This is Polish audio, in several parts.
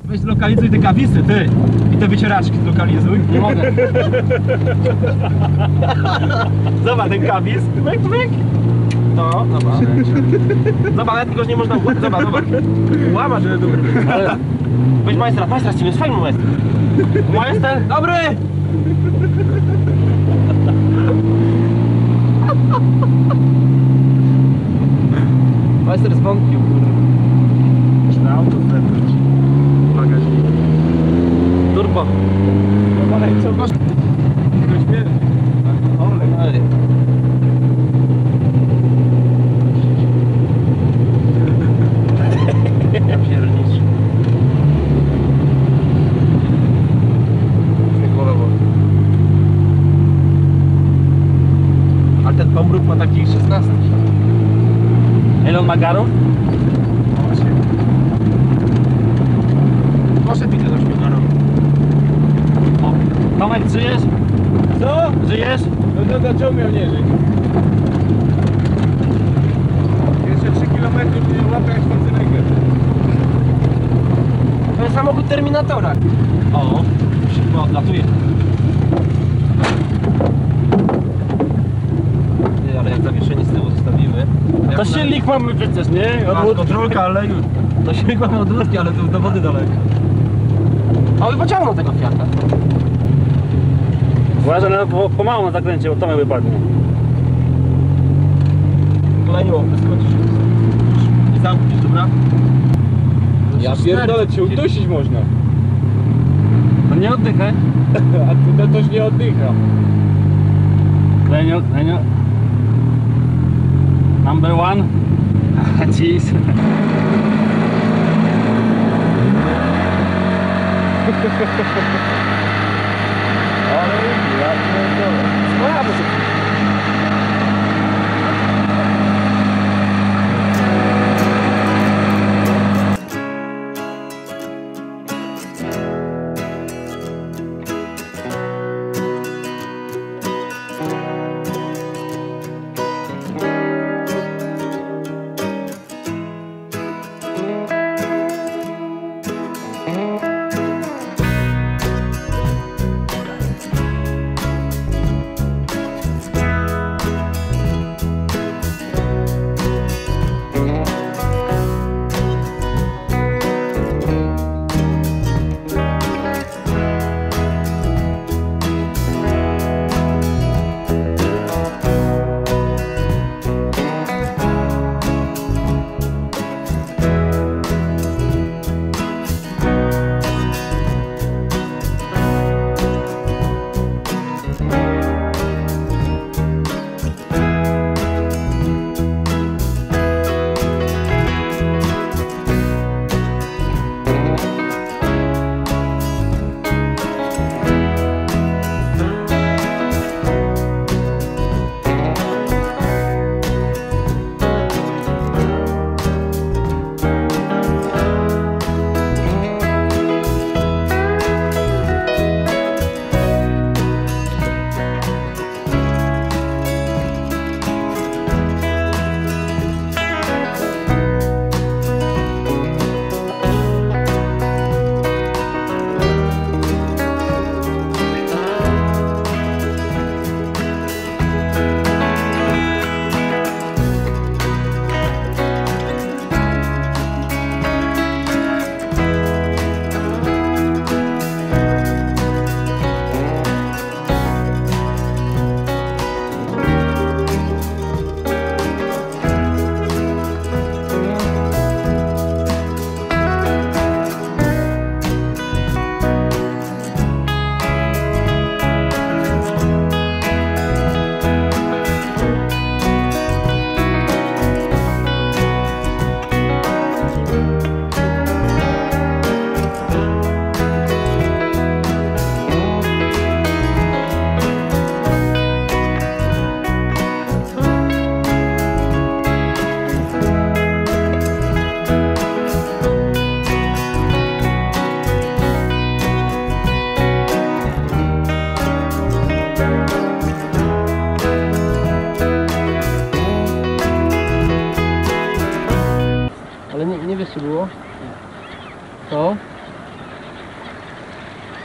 Weź zlokalizuj te kawisy, ty! I te wycieraczki zlokalizuj. Nie mogę. Zobacz ten kawis. Myk, myk. No, zobacz. Zobacz, nawet tylko nie można... Zobacz, zobacz. Łamać, żeby dobry. Weź majstra, ściągnij, jest fajny majster. Majster, dobry! Majster zwątpił, kurde. Na auto zewnątrz. Bagażnik. Turbo. No ale co masz? Ktoś wie. Olej. Ja pierniczę. Ale ten pomruk ma taki 16. Ile on ma garów? Poszedł mi tego śmigara. O, Tomek, żyjesz? Co? Żyjesz? No to dlaczego miał nie żyć? Jeszcze 3 km nie łapę jak Schwarzenegger. To jest samochód Terminatora. O, szybko odlatuje. Ty, ale jak zawieszenie z tyłu zostawimy. To silnik mamy przecież, nie? Kontrolka, ale już. To silnik mamy odwrótki, ale to do wody daleko. O, i pociągnął tego Fiata. Uważaj, no, pomału na zakręcie, bo Tomek wypadnie. Kolejną wyskoczysz. I zamkniesz, dobra? Ja pierdolę, cię udusić można. No nie oddychaj. A ty to też nie oddycha. Lenio. Number one. Jeez. Ale ja pierdolę. Moja muzyka.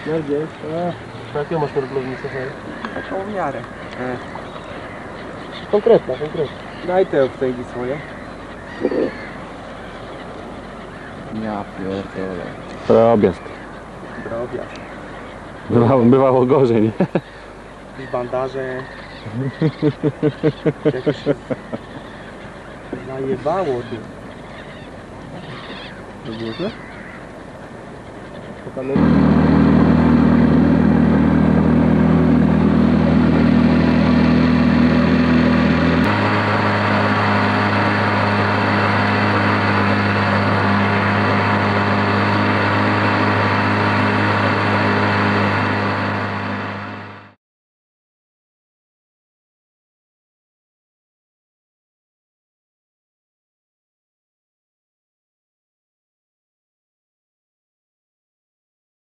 Gdzie? Jakie masz mrównicę? Taką w miarę. Konkretna. Daj te obtęgi swoje. Ja pierdolę. Drobiazg. Drobia. Bywało gorzej, nie? I bandaże. Jakoś się najebało tu. To było to?